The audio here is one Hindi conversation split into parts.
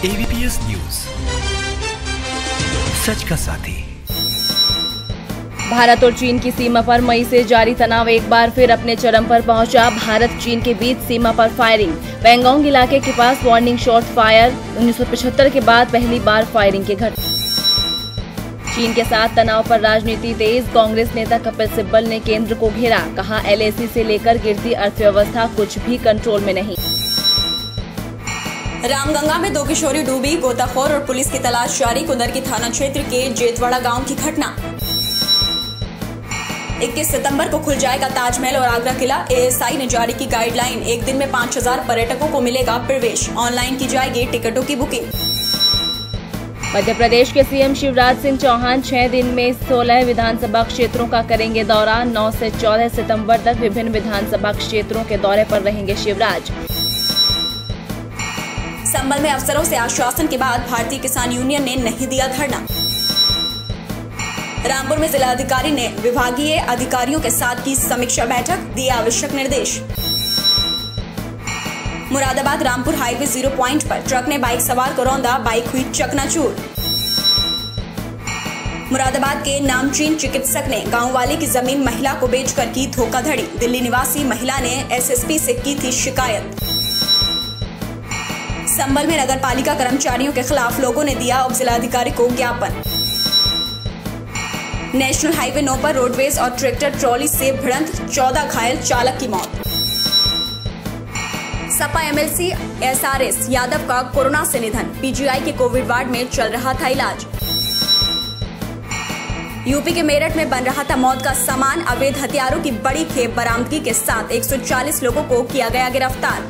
ABPS न्यूज, सच का साथी। भारत और चीन की सीमा पर मई से जारी तनाव एक बार फिर अपने चरम पर पहुंचा। भारत चीन के बीच सीमा पर फायरिंग, पेंगोंग इलाके के पास वार्निंग शॉट फायर। 1975 के बाद पहली बार फायरिंग के घटना। चीन के साथ तनाव पर राजनीति तेज, कांग्रेस नेता कपिल सिब्बल ने केंद्र को घेरा, कहा LAC से लेकर गिरती अर्थव्यवस्था कुछ भी कंट्रोल में नहीं। रामगंगा में 2 किशोरी डूबी, गोताखोर और पुलिस की तलाश जारी। कुंदरकी थाना क्षेत्र के जेतवाड़ा गांव की घटना। 21 सितंबर को खुल जाएगा ताजमहल और आगरा किला। ASI ने जारी की गाइडलाइन, एक दिन में 5000 पर्यटकों को मिलेगा प्रवेश। ऑनलाइन की जाएगी टिकटों की बुकिंग। मध्य प्रदेश के CM शिवराज सिंह चौहान 6 दिन में 16 विधानसभा क्षेत्रों का करेंगे दौरा। 9 से 14 सितंबर तक विभिन्न विधानसभा क्षेत्रों के दौरे पर रहेंगे शिवराज। संभल में अफसरों से आश्वासन के बाद भारतीय किसान यूनियन ने नहीं दिया धरना। रामपुर में जिलाधिकारी ने विभागीय अधिकारियों के साथ की समीक्षा बैठक, दिए आवश्यक निर्देश। मुरादाबाद रामपुर हाईवे 0 पॉइंट पर ट्रक ने बाइक सवार को रौंदा, बाइक हुई चकनाचूर। मुरादाबाद के नामचीन चिकित्सक ने गांव वाले की जमीन महिला को बेचकर की धोखाधड़ी। दिल्ली निवासी महिला ने SSP से की थी शिकायत। संभल में नगर पालिका कर्मचारियों के खिलाफ लोगों ने दिया उप जिलाधिकारी को ज्ञापन। नेशनल हाईवे 9 पर रोडवेज और ट्रैक्टर ट्रॉली से भिड़ंत, 14 घायल, चालक की मौत। सपा MLC SRS यादव का कोरोना से निधन, PGI के कोविड वार्ड में चल रहा था इलाज। यूपी के मेरठ में बन रहा था मौत का सामान, अवैध हथियारों की बड़ी खेप बरामदगी के साथ 140 लोगों को किया गया गिरफ्तार।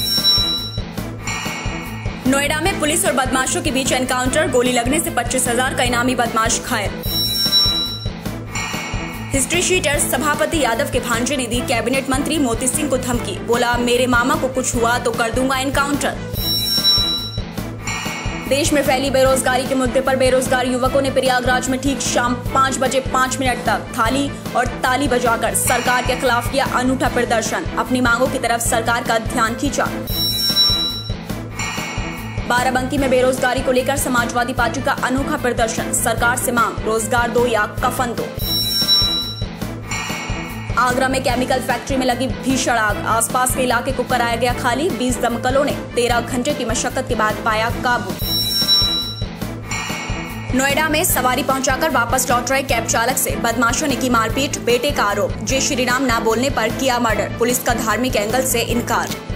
नोएडा में पुलिस और बदमाशों के बीच एनकाउंटर, गोली लगने से 25,000 का इनामी बदमाश घायल। हिस्ट्री शीटर सभापति यादव के भांजे ने दी कैबिनेट मंत्री मोती सिंह को धमकी, बोला मेरे मामा को कुछ हुआ तो कर दूंगा एनकाउंटर। देश में फैली बेरोजगारी के मुद्दे पर बेरोजगार युवकों ने प्रयागराज में ठीक शाम 5 बजे 5 मिनट तक थाली और ताली बजाकर सरकार के खिलाफ किया अनूठा प्रदर्शन, अपनी मांगों की तरफ सरकार का ध्यान खींचा। बाराबंकी में बेरोजगारी को लेकर समाजवादी पार्टी का अनोखा प्रदर्शन, सरकार से मांग रोजगार दो या कफन दो। आगरा में केमिकल फैक्ट्री में लगी भीषण आग, आसपास के इलाके को कराया गया खाली। 20 दमकलों ने 13 घंटे की मशक्कत के बाद पाया काबू। नोएडा में सवारी पहुंचाकर वापस लौट रहे कैब चालक से बदमाशों ने की मारपीट, बेटे का आरोप, जय श्री राम ना बोलने पर किया मर्डर, पुलिस का धार्मिक एंगल से इनकार।